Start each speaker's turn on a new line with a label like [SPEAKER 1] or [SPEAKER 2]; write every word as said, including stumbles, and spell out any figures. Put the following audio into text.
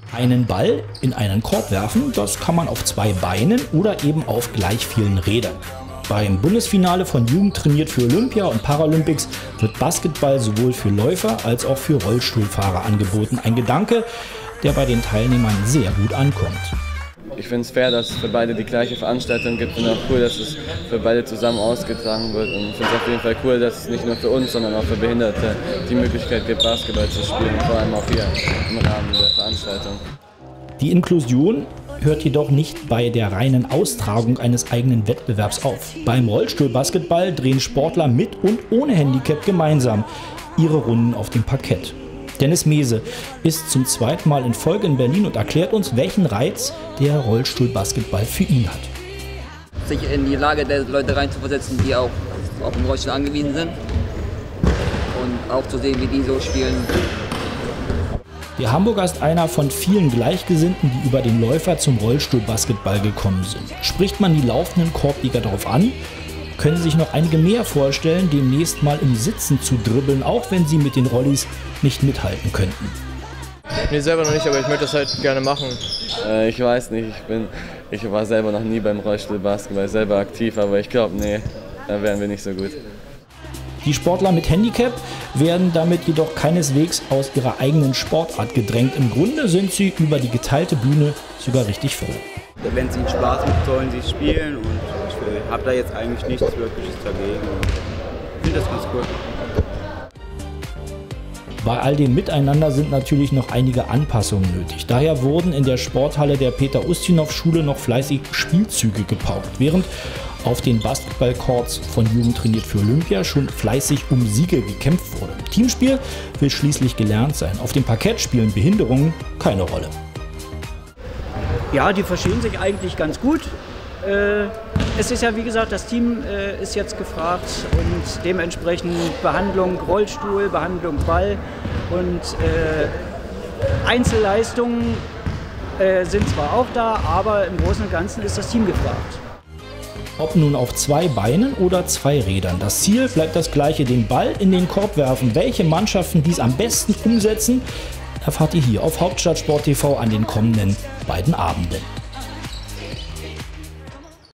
[SPEAKER 1] Einen Ball in einen Korb werfen, das kann man auf zwei Beinen oder eben auf gleich vielen Rädern. Beim Bundesfinale von Jugend trainiert für Olympia und Paralympics wird Basketball sowohl für Läufer als auch für Rollstuhlfahrer angeboten. Ein Gedanke, der bei den Teilnehmern sehr gut ankommt.
[SPEAKER 2] Ich finde es fair, dass es für beide die gleiche Veranstaltung gibt. Ich finde auch cool, dass es für beide zusammen ausgetragen wird. Und ich finde es auf jeden Fall cool, dass es nicht nur für uns, sondern auch für Behinderte die Möglichkeit gibt, Basketball zu spielen, vor allem auch hier im Rahmen der Veranstaltung.
[SPEAKER 1] Die Inklusion hört jedoch nicht bei der reinen Austragung eines eigenen Wettbewerbs auf. Beim Rollstuhlbasketball drehen Sportler mit und ohne Handicap gemeinsam ihre Runden auf dem Parkett. Dennis Mese ist zum zweiten Mal in Folge in Berlin und erklärt uns, welchen Reiz der Rollstuhlbasketball für ihn hat.
[SPEAKER 3] Sich in die Lage der Leute reinzuversetzen, die auch auf den Rollstuhl angewiesen sind und auch zu sehen, wie die so spielen.
[SPEAKER 1] Der Hamburger ist einer von vielen Gleichgesinnten, die über den Läufer zum Rollstuhlbasketball gekommen sind. Spricht man die laufenden Korbjäger darauf an, können sich noch einige mehr vorstellen, demnächst mal im Sitzen zu dribbeln, auch wenn sie mit den Rollis nicht mithalten könnten.
[SPEAKER 4] Nee, selber noch nicht, aber ich möchte das halt gerne machen.
[SPEAKER 2] Äh, ich weiß nicht, ich, bin, ich war selber noch nie beim Rollstuhlbasketball selber aktiv, aber ich glaube, nee, da wären wir nicht so gut.
[SPEAKER 1] Die Sportler mit Handicap werden damit jedoch keineswegs aus ihrer eigenen Sportart gedrängt. Im Grunde sind sie über die geteilte Bühne sogar richtig froh.
[SPEAKER 5] Wenn es ihnen Spaß macht, sollen sie spielen und ich habe da jetzt eigentlich nichts Wirkliches dagegen. Ich finde das ganz cool.
[SPEAKER 1] Bei all dem Miteinander sind natürlich noch einige Anpassungen nötig. Daher wurden in der Sporthalle der Peter-Ustinov-Schule noch fleißig Spielzüge gepaukt, während auf den Basketballcourts von Jugend trainiert für Olympia schon fleißig um Siege gekämpft wurde. Teamspiel will schließlich gelernt sein. Auf dem Parkett spielen Behinderungen keine Rolle.
[SPEAKER 6] Ja, die verstehen sich eigentlich ganz gut. Äh, es ist ja, wie gesagt, das Team äh, ist jetzt gefragt und dementsprechend Behandlung Rollstuhl, Behandlung Ball und äh, Einzelleistungen äh, sind zwar auch da, aber im Großen und Ganzen ist das Team gefragt.
[SPEAKER 1] Ob nun auf zwei Beinen oder zwei Rädern, das Ziel bleibt das gleiche, den Ball in den Korb werfen. Welche Mannschaften dies am besten umsetzen, erfahrt ihr hier auf Hauptstadtsport T V an den kommenden beiden Abenden.